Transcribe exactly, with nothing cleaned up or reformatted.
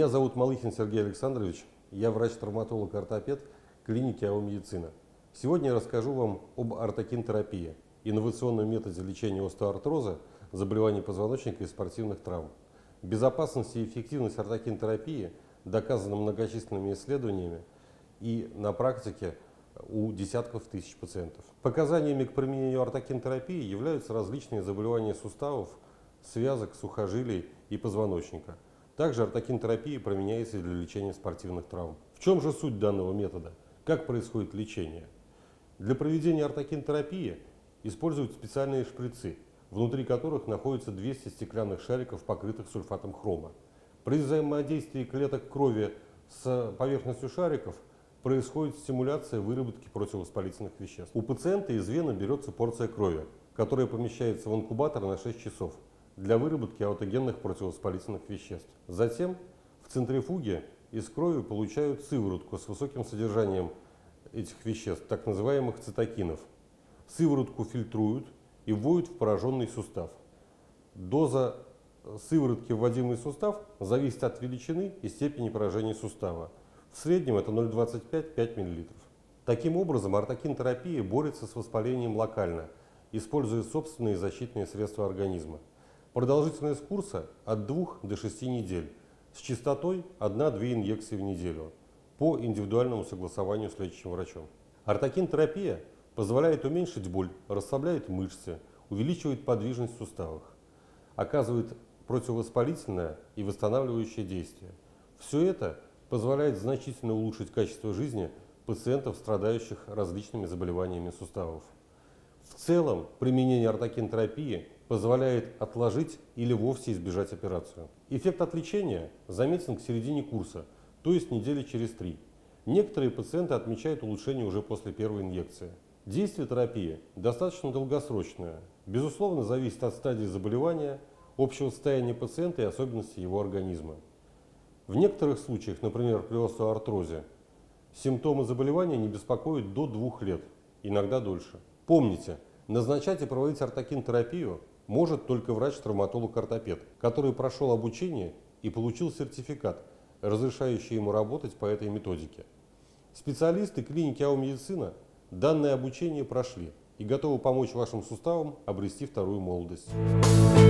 Меня зовут Малыхин Сергей Александрович, я врач-травматолог-ортопед клиники АО «Медицина». Сегодня я расскажу вам об ортокинтерапии, инновационном методе лечения остеоартроза, заболеваний позвоночника и спортивных травм. Безопасность и эффективность ортокинтерапии доказана многочисленными исследованиями и на практике у десятков тысяч пациентов. Показаниями к применению ортокинтерапии являются различные заболевания суставов, связок, сухожилий и позвоночника. Также ортокинтерапия применяется для лечения спортивных травм. В чем же суть данного метода? Как происходит лечение? Для проведения ортокинтерапии используют специальные шприцы, внутри которых находится двести стеклянных шариков, покрытых сульфатом хрома. При взаимодействии клеток крови с поверхностью шариков происходит стимуляция выработки противовоспалительных веществ. У пациента из вены берется порция крови, которая помещается в инкубатор на шесть часов для выработки аутогенных противовоспалительных веществ. Затем в центрифуге из крови получают сыворотку с высоким содержанием этих веществ, так называемых цитокинов. Сыворотку фильтруют и вводят в пораженный сустав. Доза сыворотки, вводимой в сустав, зависит от величины и степени поражения сустава. В среднем это ноль целых двадцать пять сотых — пять миллилитров. Таким образом, ортокинтерапия борется с воспалением локально, используя собственные защитные средства организма. Продолжительность курса от двух до шести недель, с частотой одна-две инъекции в неделю, по индивидуальному согласованию с лечащим врачом. Ортокинтерапия позволяет уменьшить боль, расслабляет мышцы, увеличивает подвижность в суставах, оказывает противовоспалительное и восстанавливающее действие. Все это позволяет значительно улучшить качество жизни пациентов, страдающих различными заболеваниями суставов. В целом, применение ортокинтерапии позволяет отложить или вовсе избежать операцию. Эффект от лечения заметен к середине курса, то есть недели через три. Некоторые пациенты отмечают улучшение уже после первой инъекции. Действие терапии достаточно долгосрочное, безусловно, зависит от стадии заболевания, общего состояния пациента и особенностей его организма. В некоторых случаях, например, при остеоартрозе, симптомы заболевания не беспокоят до двух лет, иногда дольше. Помните, назначать и проводить ортокинтерапию может только врач-травматолог-ортопед, который прошел обучение и получил сертификат, разрешающий ему работать по этой методике. Специалисты клиники АО «Медицина» данное обучение прошли и готовы помочь вашим суставам обрести вторую молодость.